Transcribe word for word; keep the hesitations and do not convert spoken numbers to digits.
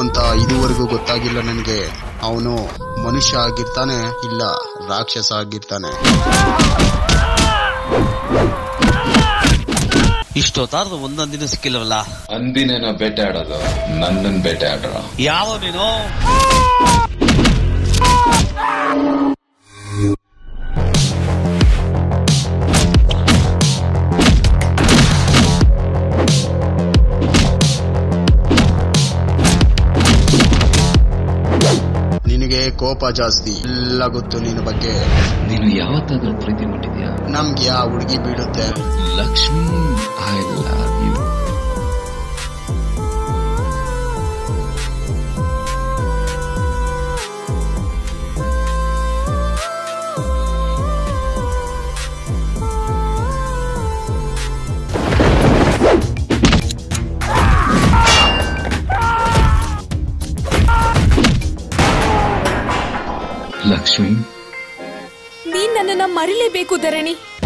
ಅಂತ ಇದುವರೆಗೂ ಗೊತ್ತಾಗಿಲ್ಲ ನನಗೆ. ಅವನು ಮನುಷ್ಯ ಆಗಿರ್ತಾನೆ ಇಲ್ಲ ರಾಕ್ಷಸ ಆಗಿರ್ತಾನೆ. ಇಷ್ಟೊತ್ತಾದ್ರೂ ಒಂದೊಂದಿನ ಸಿಕ್ಕಿಲ್ಲವಲ್ಲ. ಅಂದಿನೇನೋ ಬೇಟೆ ಆಡೋದು, ನನ್ನನ್ ಬೇಟೆ ಆಡ್ರ ಯಾವ ನೀನು? ನಿನಗೆ ಕೋಪ ಜಾಸ್ತಿ, ಎಲ್ಲ ಗೊತ್ತು ನಿನ್ನ ಬಗ್ಗೆ. ನೀನು ಯಾವತ್ತಾದ್ರೂ ಪ್ರೀತಿ ಮಾಡಿದ್ಯಾ? ನಮ್ಗೆ ಯಾವ ಹುಡುಗಿ ಬೀಳುತ್ತೆ? Lakshmi, I love you. Lakshmi, ನೀನ್ ನನ್ನನ್ನ ಮರಿಲೇಬೇಕು ಧರಣಿ.